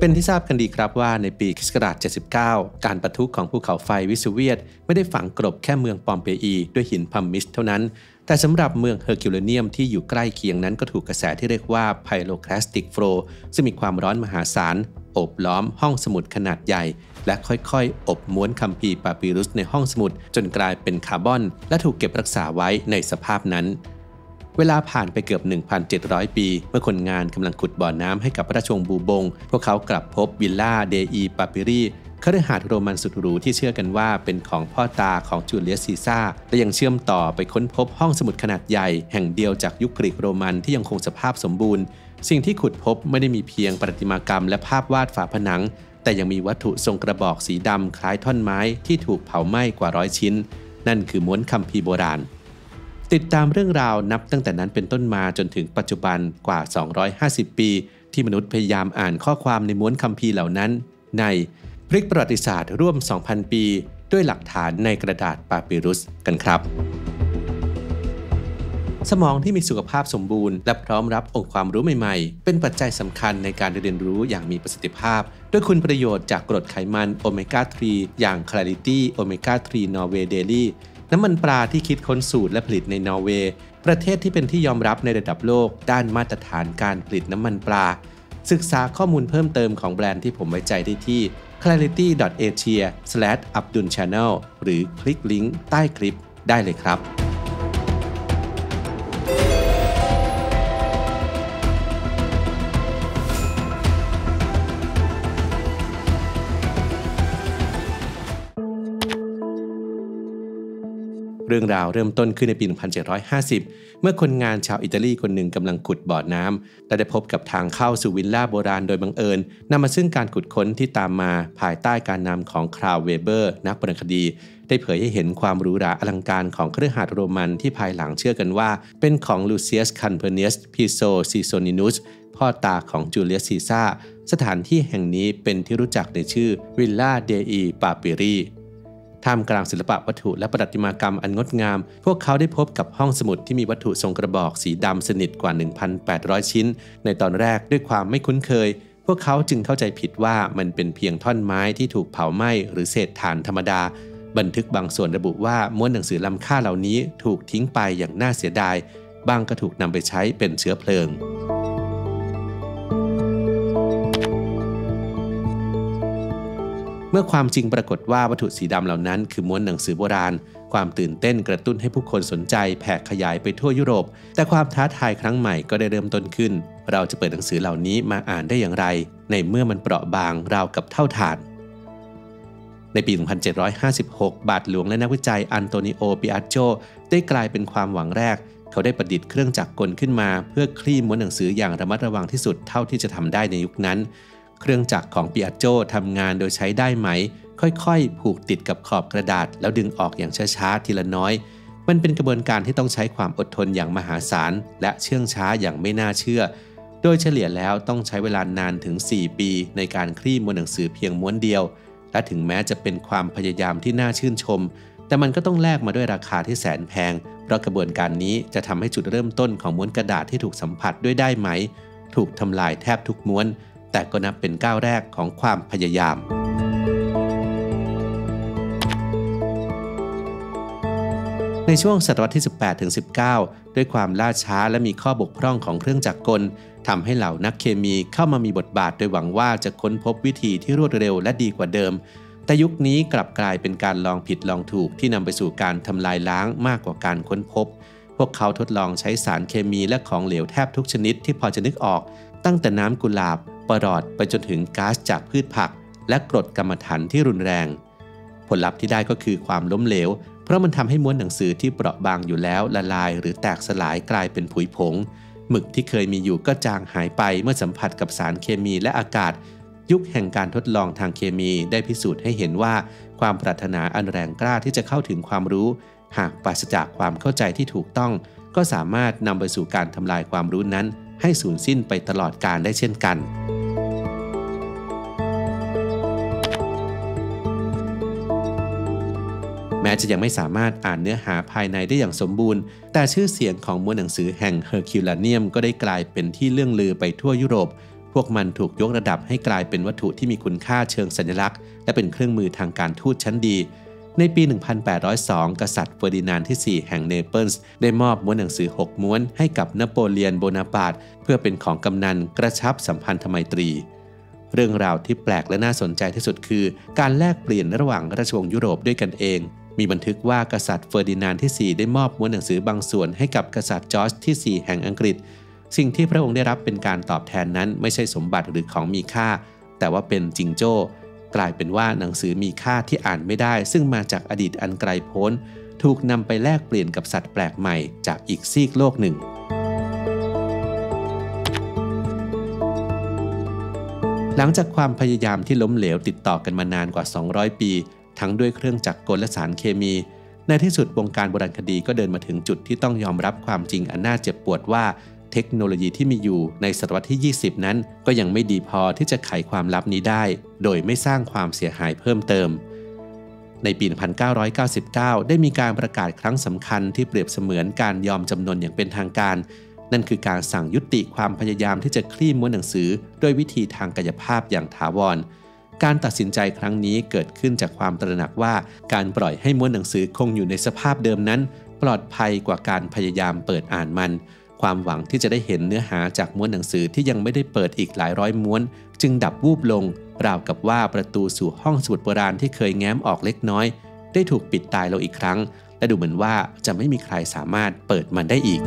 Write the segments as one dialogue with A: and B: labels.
A: เป็นที่ทราบกันดีครับว่าในปีค.ศ. 79การปะทุของภูเขาไฟวิสูเวียสไม่ได้ฝังกลบแค่เมืองปอมเปอีด้วยหินพัมมิสเท่านั้นแต่สำหรับเมืองเฮอร์คิวเลเนียมที่อยู่ใกล้เคียงนั้นก็ถูกกระแสที่เรียกว่าไพโรคลาสติกโฟลซึ่งมีความร้อนมหาศาลโอบล้อมห้องสมุดขนาดใหญ่และค่อยๆอบม้วนคัมภีร์ปาปิรุสในห้องสมุดจนกลายเป็นคาร์บอนและถูกเก็บรักษาไว้ในสภาพนั้นเวลาผ่านไปเกือบ 1,700 ปีเมื่อคนงานกำลังขุดบ่อน้ำให้กับพระราชวงศ์บูบงพวกเขากลับพบวิลล่าเดอีปาปิรีคฤหาสน์โรมันสุดหรูที่เชื่อกันว่าเป็นของพ่อตาของจูเลียสซีซ่าและยังเชื่อมต่อไปค้นพบห้องสมุดขนาดใหญ่แห่งเดียวจากยุคกรีกโรมันที่ยังคงสภาพสมบูรณ์สิ่งที่ขุดพบไม่ได้มีเพียงประติมากรรมและภาพวาดฝาผนังแต่ยังมีวัตถุทรงกระบอกสีดำคล้ายท่อนไม้ที่ถูกเผาไหม้กว่า100 ชิ้นนั่นคือม้วนคัมภีร์โบราณติดตามเรื่องราวนับตั้งแต่นั้นเป็นต้นมาจนถึงปัจจุบันกว่า250 ปีที่มนุษย์พยายามอ่านข้อความในม้วนคัมภีร์เหล่านั้นในพลิกประวัติศาสตร์ร่วม 2,000 ปีด้วยหลักฐานในกระดาษปาปิรุสกันครับสมองที่มีสุขภาพสมบูรณ์และพร้อมรับองค์ความรู้ใหม่ๆเป็นปัจจัยสำคัญในการเรียนรู้อย่างมีประสิทธิภาพด้วยคุณประโยชน์จากกรดไขมันโอเมก้า 3 อย่าง Clarity Omega 3 Norway Daily น้ำมันปลาที่คิดค้นสูตรและผลิตในนอร์เวย์ประเทศที่เป็นที่ยอมรับในระดับโลกด้านมาตรฐานการผลิตน้ำมันปลาศึกษาข้อมูลเพิ่มเติมของแบรนด์ที่ผมไว้ใจได้ที่ clarity.asia/abdulchannel หรือคลิกลิงก์ใต้คลิปได้เลยครับเรื่องราวเริ่มต้นขึ้นในปี 1750 เมื่อคนงานชาวอิตาลีคนหนึ่งกำลังขุดบ่อน้ำและได้พบกับทางเข้าสู่วิลล่าโบราณโดยบังเอิญนำมาซึ่งการขุดค้นที่ตามมาภายใต้การนำของคราวเวเบอร์นักวรรณคดีได้เผยให้เห็นความหรูหราอลังการของคฤหาสน์โรมันที่ภายหลังเชื่อกันว่าเป็นของลูเซียสคันเพเนียสพิโซซิโซนินุสพ่อตาของจูเลียสซีซ่าสถานที่แห่งนี้เป็นที่รู้จักในชื่อวิลล่าเดอีปาปิรีท่ามกลางศิลปะวัตถุและประติมากรรมอันงดงามพวกเขาได้พบกับห้องสมุดที่มีวัตถุทรงกระบอกสีดำสนิทกว่า 1,800 ชิ้นในตอนแรกด้วยความไม่คุ้นเคยพวกเขาจึงเข้าใจผิดว่ามันเป็นเพียงท่อนไม้ที่ถูกเผาไหม้หรือเศษถ่านธรรมดาบันทึกบางส่วนระบุว่าม้วนหนังสือล้ำค่าเหล่านี้ถูกทิ้งไปอย่างน่าเสียดายบางก็ถูกนำไปใช้เป็นเชื้อเพลิงเมื่อความจริงปรากฏว่าวัตถุสีดำเหล่านั้นคือม้วนหนังสือโบราณความตื่นเต้นกระตุ้นให้ผู้คนสนใจแผ่ขยายไปทั่วยุโรปแต่ความท้าทายครั้งใหม่ก็ได้เริ่มต้นขึ้นเราจะเปิดหนังสือเหล่านี้มาอ่านได้อย่างไรในเมื่อมันเปราะบางราวกับเท่าถ่านในปี 1756 บาทหลวงและนักวิจัยอันโตนิโอ ปิอาโจได้กลายเป็นความหวังแรกเขาได้ประดิษฐ์เครื่องจักรกลขึ้นมาเพื่อคลี่ม้วนหนังสืออย่างระมัดระวังที่สุดเท่าที่จะทำได้ในยุคนั้นเครื่องจักรของปิอาโจทำงานโดยใช้ด้ายไหมค่อยๆผูกติดกับขอบกระดาษแล้วดึงออกอย่างช้าๆทีละน้อยมันเป็นกระบวนการที่ต้องใช้ความอดทนอย่างมหาศาลและเชื่องช้าอย่างไม่น่าเชื่อโดยเฉลี่ยแล้วต้องใช้เวลานานถึง4 ปีในการคลี่ม้วนหนังสือเพียงม้วนเดียวและถึงแม้จะเป็นความพยายามที่น่าชื่นชมแต่มันก็ต้องแลกมาด้วยราคาที่แสนแพงเพราะกระบวนการนี้จะทำให้จุดเริ่มต้นของม้วนกระดาษที่ถูกสัมผัสด้วยด้ายไหมถูกทำลายแทบทุกม้วนแต่ก็นับเป็นก้าวแรกของความพยายามในช่วงศตวรรษที่ 18-19 ด้วยความล่าช้าและมีข้อบกพร่องของเครื่องจักรกลทำให้เหล่านักเคมีเข้ามามีบทบาทโดยหวังว่าจะค้นพบวิธีที่รวดเร็วและดีกว่าเดิมแต่ยุคนี้กลับกลายเป็นการลองผิดลองถูกที่นำไปสู่การทำลายล้างมากกว่าการค้นพบพวกเขาทดลองใช้สารเคมีและของเหลวแทบทุกชนิดที่พอจะนึกออกตั้งแต่น้ำกุหลาบปรอดไปจนถึงก๊าซจากพืชผักและกรดกัมมันถันที่รุนแรงผลลัพธ์ที่ได้ก็คือความล้มเหลวเพราะมันทำให้ม้วนหนังสือที่เปราะบางอยู่แล้วละลายหรือแตกสลายกลายเป็นผุยผงหมึกที่เคยมีอยู่ก็จางหายไปเมื่อสัมผัสกับสารเคมีและอากาศยุคแห่งการทดลองทางเคมีได้พิสูจน์ให้เห็นว่าความปรารถนาอันแรงกล้าที่จะเข้าถึงความรู้หากปราศจากความเข้าใจที่ถูกต้องก็สามารถนำไปสู่การทำลายความรู้นั้นให้สูญสิ้นไปตลอดกาลได้เช่นกันแม้จะยังไม่สามารถอ่านเนื้อหาภายในได้อย่างสมบูรณ์แต่ชื่อเสียงของม้วนหนังสือแห่งเฮอร์คิวลาเนียมก็ได้กลายเป็นที่เลื่องลือไปทั่วยุโรปพวกมันถูกยกระดับให้กลายเป็นวัตถุที่มีคุณค่าเชิงสัญลักษณ์และเป็นเครื่องมือทางการทูตชั้นดีในปี 1802 กษัตริย์เฟอร์ดินานด์ที่ 4 แห่งเนเปิลส์ได้มอบม้วนหนังสือ 6 ม้วนให้กับนโปเลียนโบนาปาร์ตเพื่อเป็นของกำนันกระชับสัมพันธไมตรีเรื่องราวที่แปลกและน่าสนใจที่สุดคือการแลกเปลี่ยนระหว่างราชวงศ์ยุโรปด้วยกันเองมีบันทึกว่ากษัตริย์เฟอร์ดินานด์ที่ 4 ได้มอบม้วนหนังสือบางส่วนให้กับกษัตริย์จอร์จที่ 4 แห่งอังกฤษสิ่งที่พระองค์ได้รับเป็นการตอบแทนนั้นไม่ใช่สมบัติหรือของมีค่าแต่ว่าเป็นจิงโจ้กลายเป็นว่าหนังสือมีค่าที่อ่านไม่ได้ซึ่งมาจากอดีตอันไกลโพ้นถูกนำไปแลกเปลี่ยนกับสัตว์แปลกใหม่จากอีกซีกโลกหนึ่งหลังจากความพยายามที่ล้มเหลวติดต่อกันมานานกว่า200ปีทั้งด้วยเครื่องจักรกลและสารเคมีในที่สุดวงการโบราณคดีก็เดินมาถึงจุดที่ต้องยอมรับความจริงอันน่าเจ็บปวดว่าเทคโนโลยีที่มีอยู่ในศตวรรษที่ 20 นั้นก็ยังไม่ดีพอที่จะไขความลับนี้ได้โดยไม่สร้างความเสียหายเพิ่มเติมในปี 1999 ได้มีการประกาศครั้งสำคัญที่เปรียบเสมือนการยอมจำนนอย่างเป็นทางการนั่นคือการสั่งยุติความพยายามที่จะคลี่ม้วนหนังสือด้วยวิธีทางกายภาพอย่างถาวรการตัดสินใจครั้งนี้เกิดขึ้นจากความตระหนักว่าการปล่อยให้ม้วนหนังสือคงอยู่ในสภาพเดิมนั้นปลอดภัยกว่าการพยายามเปิดอ่านมันความหวังที่จะได้เห็นเนื้อหาจากม้วนหนังสือที่ยังไม่ได้เปิดอีกหลายร้อยม้วนจึงดับวูบลงราวกับว่าประตูสู่ห้องสมุดโบราณที่เคยแง้มออกเล็กน้อยได้ถูกปิดตายลงอีกครั้งและดูเหมือนว่าจะไม่มีใครสามารถเปิดมันได้อีก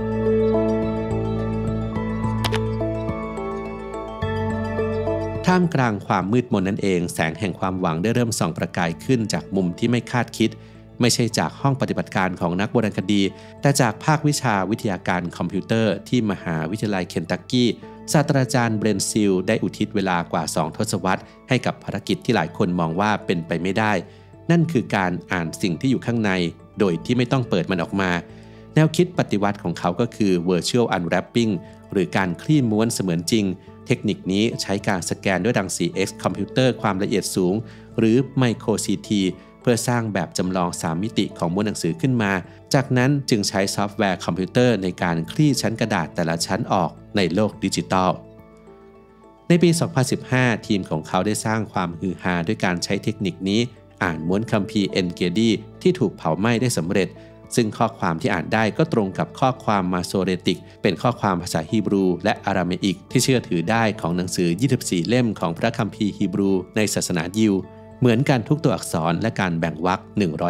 A: ท่ามกลางความมืดมนนั่นเองแสงแห่งความหวังได้เริ่มส่องประกายขึ้นจากมุมที่ไม่คาดคิดไม่ใช่จากห้องปฏิบัติการของนักโบราณคดีแต่จากภาควิชาวิทยาการคอมพิวเตอร์ที่มหาวิทยาลัยเคนตักกี้ศาสตราจารย์เบรนซิลได้อุทิศเวลากว่า2 ทศวรรษให้กับภารกิจที่หลายคนมองว่าเป็นไปไม่ได้นั่นคือการอ่านสิ่งที่อยู่ข้างในโดยที่ไม่ต้องเปิดมันออกมาแนวคิดปฏิวัติของเขาก็คือ Virtual Unwrapping หรือการคลี่ม้วนเสมือนจริงเทคนิคนี้ใช้การสแกนด้วยรังสี X คอมพิวเตอร์ความละเอียดสูงหรือ Micro CT เพื่อสร้างแบบจำลอง3มิติของม้วนหนังสือขึ้นมาจากนั้นจึงใช้ซอฟต์แวร์คอมพิวเตอร์ในการคลี่ชั้นกระดาษแต่ละชั้นออกในโลกดิจิทัลในปี 2015 ทีมของเขาได้สร้างความฮือฮาด้วยการใช้เทคนิคนี้อ่านม้วนคัมภีร์เอนเกดีที่ถูกเผาไหม้ได้สำเร็จซึ่งข้อความที่อ่านได้ก็ตรงกับข้อความมาโซเรติกเป็นข้อความภาษาฮีบรูและอาราเมอิกที่เชื่อถือได้ของหนังสือ24 เล่มของพระคัมภีร์ฮีบรูในศาสนายิวเหมือนกันทุกตัวอักษรและการแบ่งวรรค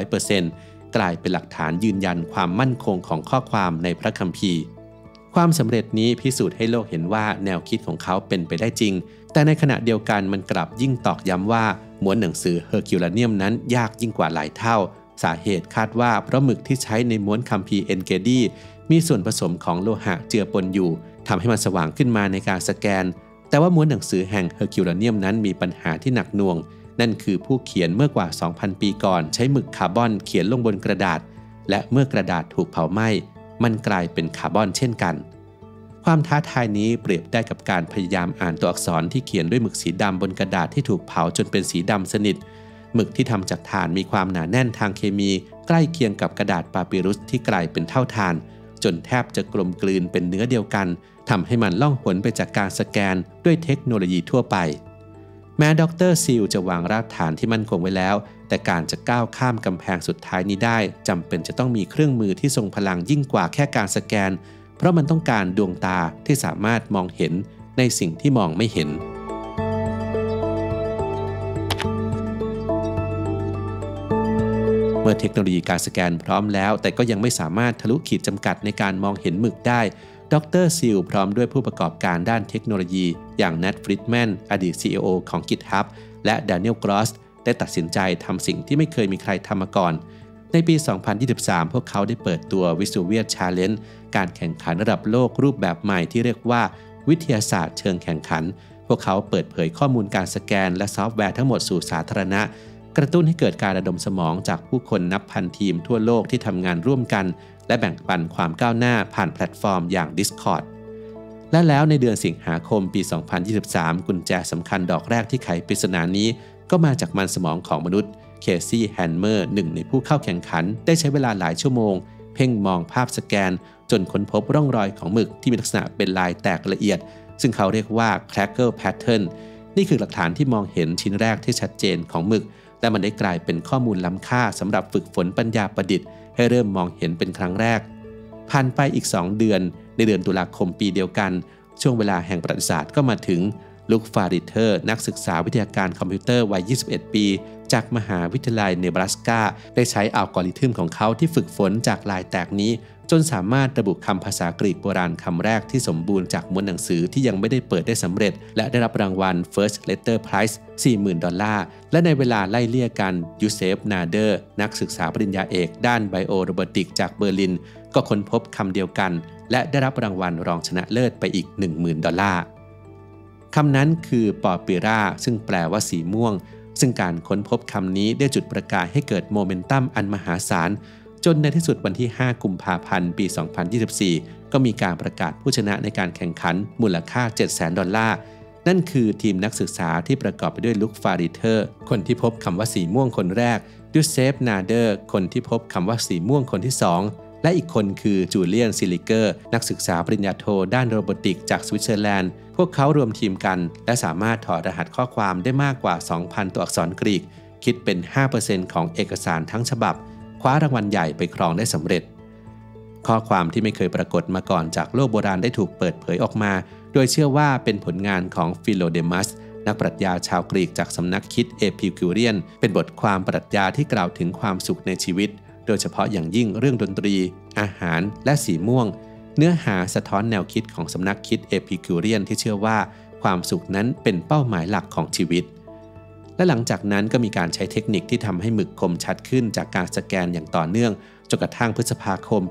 A: 100% กลายเป็นหลักฐานยืนยันความมั่นคงของข้อความในพระคัมภีร์ความสำเร็จนี้พิสูจน์ให้โลกเห็นว่าแนวคิดของเขาเป็นไปได้จริงแต่ในขณะเดียวกันมันกลับยิ่งตอกย้ำว่าม้วนหนังสือเฮอร์คิวลาเนียมนั้นยากยิ่งกว่าหลายเท่าสาเหตุคาดว่าเพราะหมึกที่ใช้ในม้วนคัมภีร์เอนเกดีมีส่วนผสมของโลหะเจือปนอยู่ทำให้มันสว่างขึ้นมาในการสแกนแต่ว่าม้วนหนังสือแห่งเฮอร์คิวลาเนียมนั้นมีปัญหาที่หนักหน่วงนั่นคือผู้เขียนเมื่อกว่า 2,000 ปีก่อนใช้หมึกคาร์บอนเขียนลงบนกระดาษและเมื่อกระดาษถูกเผาไหม้มันกลายเป็นคาร์บอนเช่นกันความท้าทายนี้เปรียบได้กับการพยายามอ่านตัวอักษรที่เขียนด้วยหมึกสีดำบนกระดาษที่ถูกเผาจนเป็นสีดำสนิทหมึกที่ทำจากถ่านมีความหนาแน่นทางเคมีใกล้เคียงกับกระดาษปาปิรุสที่กลายเป็นเท่าถ่านจนแทบจะกลมกลืนเป็นเนื้อเดียวกันทำให้มันล่องหนไปจากการสแกนด้วยเทคโนโลยีทั่วไปแม้ดร.ซิลจะวางรากฐานที่มั่นคงไว้แล้วแต่การจะก้าวข้ามกำแพงสุดท้ายนี้ได้จำเป็นจะต้องมีเครื่องมือที่ทรงพลังยิ่งกว่าแค่การสแกนเพราะมันต้องการดวงตาที่สามารถมองเห็นในสิ่งที่มองไม่เห็นเมื่อเทคโนโลยีการสแกนพร้อมแล้วแต่ก็ยังไม่สามารถทะลุขีดจำกัดในการมองเห็นหมึกได้ดร.ซิลพร้อมด้วยผู้ประกอบการด้านเทคโนโลยีอย่างแนท ฟริดแมนอดีต CEO ของ GitHub และแดเนียล กรอสได้ตัดสินใจทำสิ่งที่ไม่เคยมีใครทำมาก่อนในปี 2023 พวกเขาได้เปิดตัว Visuvius Challenge การแข่งขันระดับโลกรูปแบบใหม่ที่เรียกว่าวิทยาศาสตร์เชิงแข่งขันพวกเขาเปิดเผยข้อมูลการสแกนและซอฟต์แวร์ทั้งหมดสู่สาธารณะกระตุ้นให้เกิดการระดมสมองจากผู้คนนับพันทีมทั่วโลกที่ทำงานร่วมกันและแบ่งปันความก้าวหน้าผ่านแพลตฟอร์มอย่าง Discord และแล้วในเดือนสิงหาคมปี 2023 กุญแจสำคัญดอกแรกที่ไขปริศนานี้ก็มาจากมันสมองของมนุษย์เคซี่ แฮนเมอร์หนึ่งในผู้เข้าแข่งขันได้ใช้เวลาหลายชั่วโมงเพ่งมองภาพสแกนจนค้นพบร่องรอยของหมึกที่มีลักษณะเป็นลายแตกละเอียดซึ่งเขาเรียกว่า Cracker Pattern นี่คือหลักฐานที่มองเห็นชิ้นแรกที่ชัดเจนของหมึกและมันได้กลายเป็นข้อมูลล้ำค่าสำหรับฝึกฝนปัญญาประดิษฐ์ให้เริ่มมองเห็นเป็นครั้งแรกผ่านไปอีก2 เดือนในเดือนตุลาคมปีเดียวกันช่วงเวลาแห่งประวัติศาสตร์ก็มาถึงลุคฟาริเทอร์นักศึกษาวิทยาการคอมพิวเตอร์วัย 21 ปีจากมหาวิทยาลัยเนบราสกาได้ใช้อัลกอริทึมของเขาที่ฝึกฝนจากลายแตกนี้จนสามารถระบุคำภาษากรีกโบราณคำแรกที่สมบูรณ์จากม้วนหนังสือที่ยังไม่ได้เปิดได้สำเร็จและได้รับรางวัล First Letter Prize $40,000 และในเวลาไล่เลี่ยกันยูเซฟนาเดอร์นักศึกษาปริญญาเอกด้านไบโอโรบอติกจากเบอร์ลินก็ค้นพบคำเดียวกันและได้รับรางวัลรองชนะเลิศไปอีก$10,000คำนั้นคือปอปิราซึ่งแปลว่าสีม่วงซึ่งการค้นพบคำนี้ได้จุดประกายให้เกิดโมเมนตัมอันมหาศาลจนในที่สุดวันที่5 กุมภาพันธ์ปี 2024 ก็มีการประกาศผู้ชนะในการแข่งขันมูลค่า$700,000นั่นคือทีมนักศึกษาที่ประกอบไปด้วยลุคฟาริเทอร์คนที่พบคำว่าสีม่วงคนแรกยูเซฟนาเดอร์คนที่พบคำว่าสีม่วงคนที่2และอีกคนคือจูเลียนซิลิเกอร์นักศึกษาปริญญาโทด้านโรบอติกจากสวิตเซอร์แลนด์พวกเขารวมทีมกันและสามารถถอดรหัสข้อความได้มากกว่า 2,000 ตัวอักษรกรีกคิดเป็น 5% ของเอกสารทั้งฉบับคว้ารางวัลใหญ่ไปครองได้สำเร็จข้อความที่ไม่เคยปรากฏมาก่อนจากโลกโบราณได้ถูกเปิดเผยออกมาโดยเชื่อว่าเป็นผลงานของฟิโลเดมัสนักปรัชญาชาวกรีกจากสำนักคิดเอพิคิวเรียนเป็นบทความปรัชญาที่กล่าวถึงความสุขในชีวิตโดยเฉพาะอย่างยิ่งเรื่องดนตรีอาหารและสีม่วงเนื้อหาสะท้อนแนวคิดของสำนักคิดเอพิคิวเรียนที่เชื่อว่าความสุขนั้นเป็นเป้าหมายหลักของชีวิตและหลังจากนั้นก็มีการใช้เทคนิคที่ทำให้หมึกคมชัดขึ้นจากการสแกนอย่างต่อเนื่องจนกระทั่งพฤษภาคมปี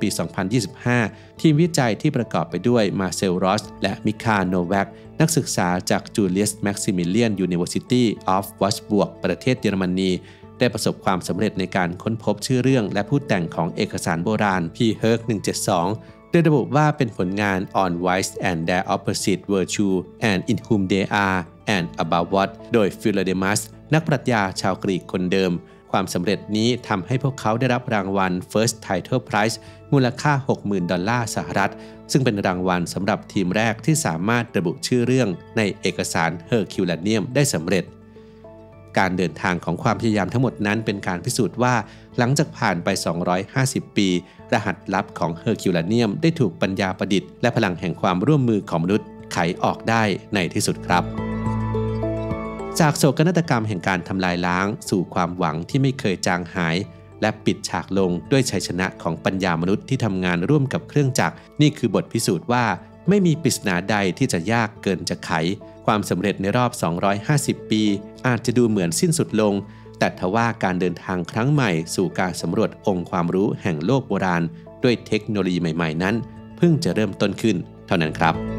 A: 2025 ทีมวิจัยที่ประกอบไปด้วยมาเซล รอสและมิคาโนแวกนักศึกษาจากจูเลียสแม็กซิมิเลียนยูนิเวอร์ซิตี้ออฟวอชบวกประเทศเยอรมนีได้ประสบความสำเร็จในการค้นพบชื่อเรื่องและผู้แต่งของเอกสารโบราณ P-HERC 172โดยระบุว่าเป็นผลงาน On Vice and Their Opposite Virtue and in Whom They Are and About What โดยฟิโลเดมัสนักปรัชญาชาวกรีกคนเดิมความสำเร็จนี้ทำให้พวกเขาได้รับรางวัล First Title Prize มูลค่า$60,000 สหรัฐซึ่งเป็นรางวัลสำหรับทีมแรกที่สามารถระบุชื่อเรื่องในเอกสาร Herculaneum ได้สำเร็จการเดินทางของความพยายามทั้งหมดนั้นเป็นการพิสูจน์ว่าหลังจากผ่านไป250 ปีรหัสลับของ Herculaneum ได้ถูกปัญญาประดิษฐ์และพลังแห่งความร่วมมือของมนุษย์ไขออกได้ในที่สุดครับจากโศกนาฏกรรมแห่งการทำลายล้างสู่ความหวังที่ไม่เคยจางหายและปิดฉากลงด้วยชัยชนะของปัญญามนุษย์ที่ทำงานร่วมกับเครื่องจักรนี่คือบทพิสูจน์ว่าไม่มีปริศนาใดที่จะยากเกินจะไขความสำเร็จในรอบ250 ปีอาจจะดูเหมือนสิ้นสุดลงแต่ทว่าการเดินทางครั้งใหม่สู่การสำรวจองค์ความรู้แห่งโลกโบราณด้วยเทคโนโลยีใหม่ๆนั้นเพิ่งจะเริ่มต้นขึ้นเท่านั้นครับ